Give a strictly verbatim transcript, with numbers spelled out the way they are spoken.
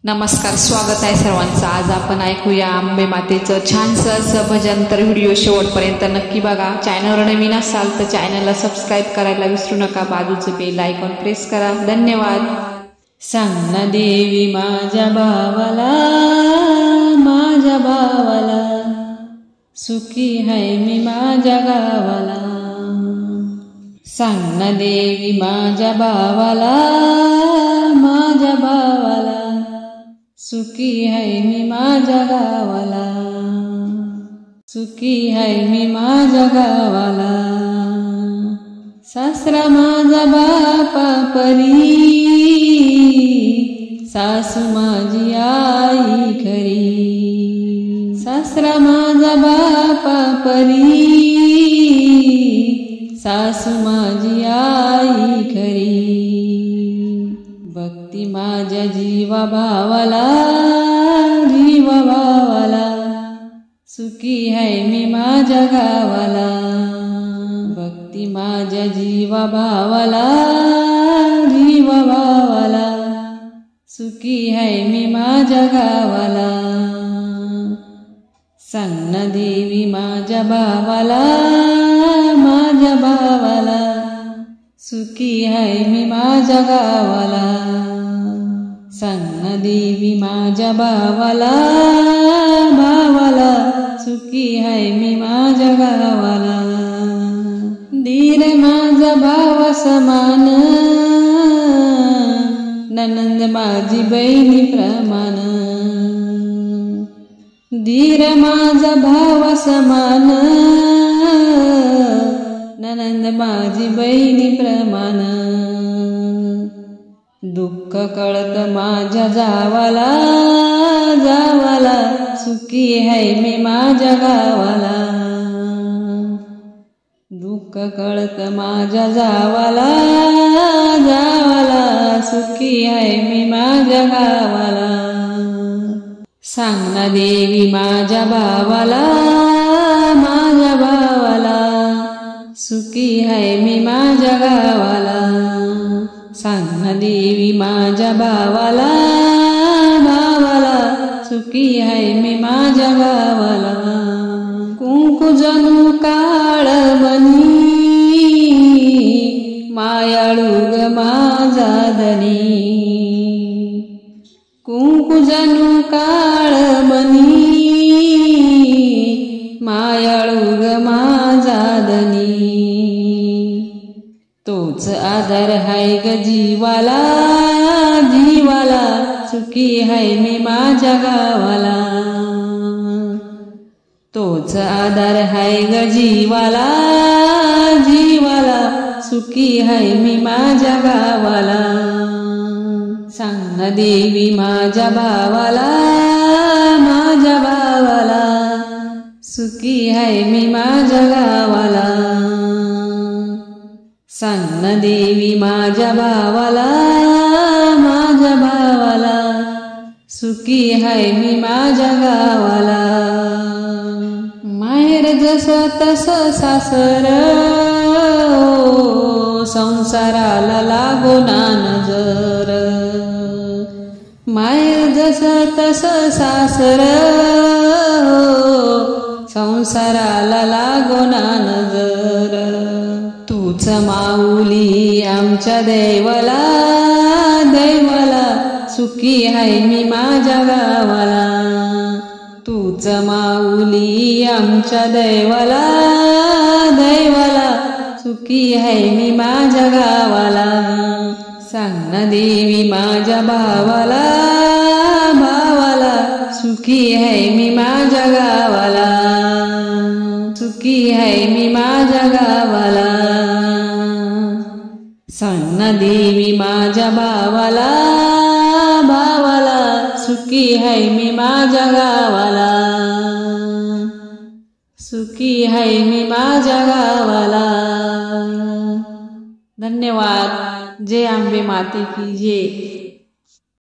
नमस्कार, स्वागत आहे सर्वांचं। आज आपण ऐकूया अंबे मातेचं छानसं असं भजन। तर व्हिडिओ शेवटपर्यंत नक्की बघा। चॅनलवर नवीन असाल तर चॅनलला सबस्क्राईब करायला विसरू नका। बाजूचं बेल आयकॉन प्रेस करा। धन्यवाद। सांग ना देवी माझ्या भावाला, माझ्या भावाला, सुखी आहे मी माझ्या गावाला। सांग ना देवी माझ्या भावाला, माझ्या भावाला, सुखी आहे मी माझ्या गावाला, सुखी आहे मी माझ्या गावाला। सासरा माझा बापा परी, सासू माझी आई खरी। सासरा माझा बापा परी, सासू माझी आई खरी। भक्ती माझ्या जीवा भावाला, जीवा भावाला, सुखी आहे मी माझ्या गावाला। भक्ती माझ्या जीवा भावाला, जीवा भावाला, सुखी आहे मी माझ्या गावाला। सांग ना देवी माझ्या भावाला, माझ्या भावाला, सुखी आहे मी माझ्या गावाला। सांग ना देवी माझ्या भावाला, भावाला, सुखी आहे मी माझ्या गावाला। धीर माझा भावा समान, ननंद माझी बहिणी प्रमाण। धीर माझा भावा समान, ननंद माझी बहिणी प्रमाण। दुःख कळत माझ्या जावाला, जावाला, सुखी आहे मी माझ्या गावाला। दुःख कळत माझ्या जावाला, जावाला, सुखी आहे मी माझ्या गावाला। सांग ना देवी माझ्या भावाला, माझ्या भावाला, सुखी आहे मी माझ्या गावाला। सांग ना देवी माझ्या भावाला, भावाला, सुखी आहे मी माझ्या गावाला। कुंकू जणू काळ बनी, मायाळू ग माझा धनी। कुंकू जणू काळ बनी, मायाळू ग माझा धनी। तोच आधार हाय ग जीवाला, जीवाला, सुखी आहे मी माझ्या गावाला। तोच आधार हाय ग जीवाला, जीवाला, सुखी आहे मी माझ्या गावाला। सांग ना देवी माझ्या भावाला, माझ्या भावाला, सुखी आहे मी माझ्या गावाला। सांग ना देवी माझ्या भावाला, माझ्या भावाला, सुखी आहे मी माझ्या गावाला। माहेर जसं तसं सासर, संसाराला लागो ना नजर। माहेर जसं तसं सासर, संसाराला लागो ना नजर। तूच माऊली आमच्या दैवाला, दैवाला, सुखी आहे मी माझ्या गावाला। तूच माऊली आमच्या दैवाला, दैवाला, सुखी आहे मी माझ्या गावाला। सांग ना देवी माझ्या भावाला, भावाला, सुखी आहे मी माझ्या गावाला। सुखी आहे मी माझ्या गावाला। सांग ना देवी माझ्या भावाला, भावाला, सुखी आहे मी माझ्या गावाला। सुखी आहे मी माझ्या गावाला। धन्यवाद। जय अंबे माते की जय।